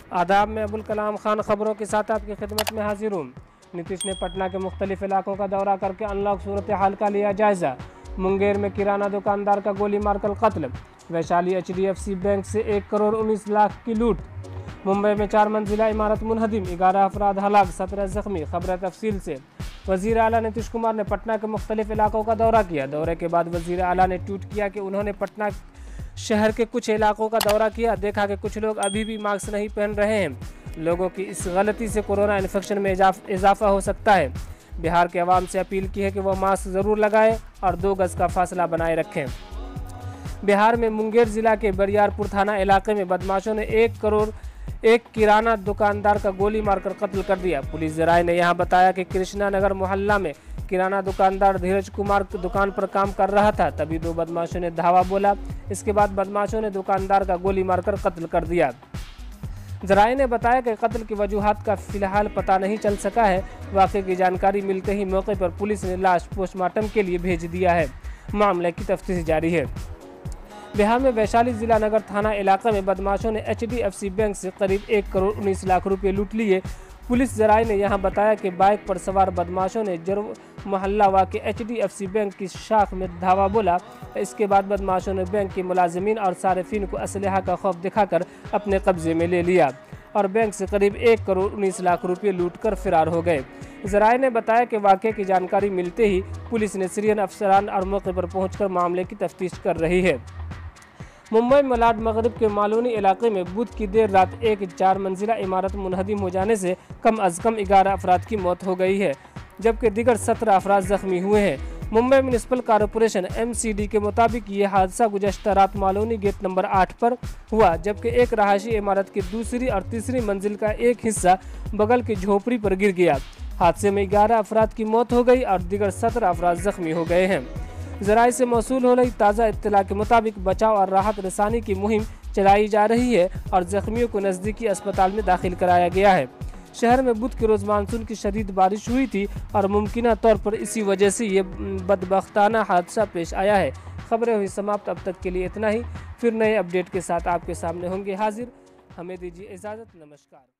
आदाब, में अबुल कलाम खान खबरों के साथ आपकी खिदमत में हाजिर हूँ। नीतीश ने पटना के मुख्तलिफ इलाकों का दौरा करके अनलॉक सूरत हाल का लिया जायजा। मुंगेर में किराना दुकानदार का गोली मारकर कत्ल। वैशाली HDFC बैंक से 1 करोड़ 19 लाख की लूट। मुंबई में 4 मंजिला इमारत मुनहदिम, 11 अफराद हलाक, 17 जख्मी। खबर तफसील से। वज़ीर आला नीतीश कुमार ने पटना के मुख्तलिफ इलाकों का दौरा किया। दौरे के बाद वज़ीर आला ने ट्वीट किया कि उन्होंने पटना शहर के कुछ इलाकों का दौरा किया, देखा कि कुछ लोग अभी भी मास्क नहीं पहन रहे हैं। लोगों की इस गलती से कोरोना इन्फेक्शन में इजाफा हो सकता है। बिहार के अवाम से अपील की है कि वह मास्क ज़रूर लगाएं और 2 गज का फासला बनाए रखें। बिहार में मुंगेर जिला के बरियारपुर थाना इलाके में बदमाशों ने 1 करोड़ 1 किराना दुकानदार का गोली मारकर कत्ल कर दिया। पुलिस जराये ने यहां बताया कि कृष्णा नगर मोहल्ला में किराना दुकानदार धीरज कुमार दुकान पर काम कर रहा था, तभी 2 बदमाशों ने धावा बोला। इसके बाद बदमाशों ने दुकानदार का गोली मारकर कत्ल कर दिया। जराये ने बताया कि कत्ल की वजूहात का फिलहाल पता नहीं चल सका है। वाक़े की जानकारी मिलते ही मौके पर पुलिस ने लाश पोस्टमार्टम के लिए भेज दिया है। मामले की तफ्तीश जारी है। बिहार में वैशाली जिला नगर थाना इलाके में बदमाशों ने HDFC बैंक से करीब 1 करोड़ 19 लाख रुपए लूट लिए। पुलिस जराये ने यहां बताया कि बाइक पर सवार बदमाशों ने जर्व मोहल्ला वाक़े HDFC बैंक की शाख में धावा बोला। इसके बाद बदमाशों ने बैंक के मुलाजिमीन और सारिफिन को असलहा का खौफ दिखाकर अपने कब्जे में ले लिया और बैंक से करीब 1 करोड़ 19 लाख रुपये लूट कर फरार हो गए। जराये ने बताया कि वाक़े की जानकारी मिलते ही पुलिस ने सीरियन अफसरान और मौके पर पहुँचकर मामले की तफ्तीश कर रही है। मुंबई मलाड मगरिब के मालूनी इलाके में बुध की देर रात एक 4 मंजिला इमारत मुनहदिम हो जाने से कम अज़ कम 11 अफराद की मौत हो गई है, जबकि दीगर 17 अफराद जख्मी हुए हैं। मुंबई म्यूनिसिपल कॉरपोरेशन MCD के मुताबिक ये हादसा गुज़श्ता रात मालूनी गेट नंबर 8 पर हुआ, जबकि एक रहायशी इमारत की दूसरी और तीसरी मंजिल का एक हिस्सा बगल की झोपड़ी पर गिर गया। हादसे में 11 अफराद की मौत हो गई और दीगर 17 अफराद जख्मी हो गए हैं। ज़राए से मौसूल हो रही ताज़ा इत्तला के मुताबिक बचाव और राहत रसानी की मुहिम चलाई जा रही है और जख्मियों को नज़दीकी अस्पताल में दाखिल कराया गया है। शहर में बुध के रोज़ मानसून की शदीद बारिश हुई थी और मुमकिना तौर पर इसी वजह से ये बदबख्ताना हादसा पेश आया है। खबरें हुई समाप्त। अब तक के लिए इतना ही। फिर नए अपडेट के साथ आपके सामने होंगे हाजिर। हमें दीजिए इजाज़त। नमस्कार।